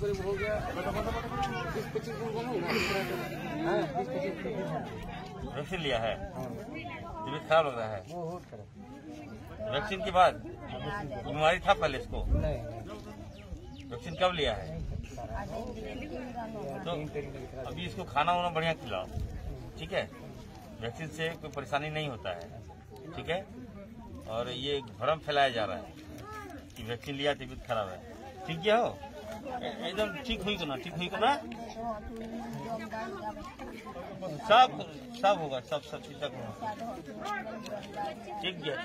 करीब हो गया 20-25 दिन वैक्सीन लिया है, तबीयत खराब लग रहा है। बहुत खराब। वैक्सीन के बाद बीमारी था पहले इसको? नहीं, वैक्सीन कब लिया है? तो अभी इसको खाना वाना बढ़िया खिलाओ, ठीक है? वैक्सीन से कोई परेशानी नहीं होता है, ठीक है? और ये भ्रम फैलाया जा रहा है कि वैक्सीन लिया तबीयत खराब है। ठीक क्या हो? एकदम ठीक हुई को ना, ठीक हुई को ना, सब होगा, सब ठीक ठाक होगा। ठीक गया,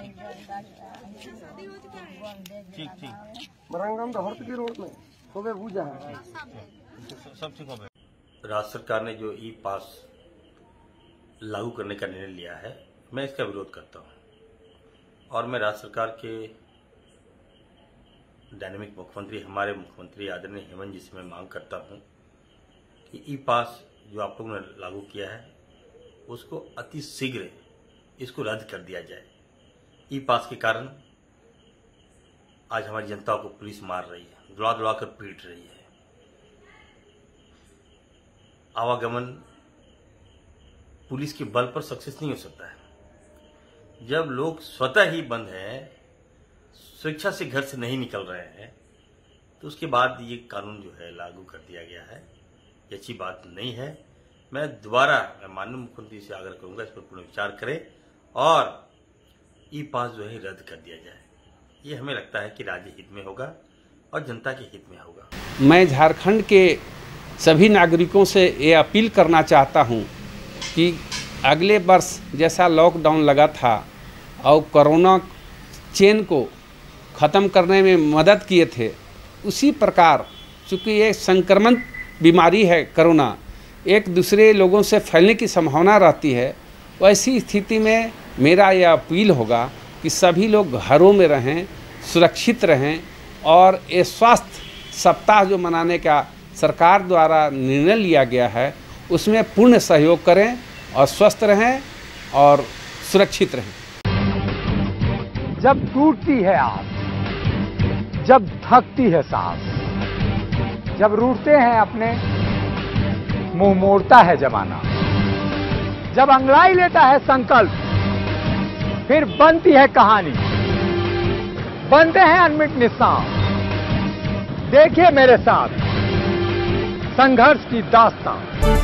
ठीक बरंगम तो हर्ष की रोड में हो गए पूजा है, सब ठीक हो गए। राज्य सरकार ने जो ई पास लागू करने का निर्णय लिया है, मैं इसका विरोध करता हूं और मैं राज्य सरकार के डायनेमिक मुख्यमंत्री, हमारे मुख्यमंत्री आदरणीय हेमंत जी से मैं मांग करता हूं कि ई पास जो आप लोगों ने लागू किया है उसको अति शीघ्र इसको रद्द कर दिया जाए। ई पास के कारण आज हमारी जनता को पुलिस मार रही है, दुड़ा दुड़ा कर पीट रही है। आवागमन पुलिस के बल पर सक्सेस नहीं हो सकता है। जब लोग स्वतः ही बंद हैं, स्वेच्छा से घर से नहीं निकल रहे हैं, तो उसके बाद ये कानून जो है लागू कर दिया गया है, ये अच्छी बात नहीं है। मैं दोबारा माननीय मुख्यमंत्री से आग्रह करूंगा इस पर पुनः विचार करें और ई पास जो है रद्द कर दिया जाए। ये हमें लगता है कि राज्य हित में होगा और जनता के हित में होगा। मैं झारखंड के सभी नागरिकों से ये अपील करना चाहता हूं कि अगले वर्ष जैसा लॉकडाउन लगा था और कोरोना चेन को ख़त्म करने में मदद किए थे, उसी प्रकार चूँकि ये संक्रमण बीमारी है कोरोना, एक दूसरे लोगों से फैलने की संभावना रहती है, वैसी स्थिति में मेरा यह अपील होगा कि सभी लोग घरों में रहें, सुरक्षित रहें और ये स्वास्थ्य सप्ताह जो मनाने का सरकार द्वारा निर्णय लिया गया है उसमें पूर्ण सहयोग करें और स्वस्थ रहें और सुरक्षित रहें। जब टूटती है आस, जब थकती है सांस, जब रूठते हैं अपने, मुंह मोड़ता है जमाना, जब अंगड़ाई लेता है संकल्प, फिर बनती है कहानी, बनते हैं अनमिट निशान। देखिए मेरे साथ संघर्ष की दास्तान।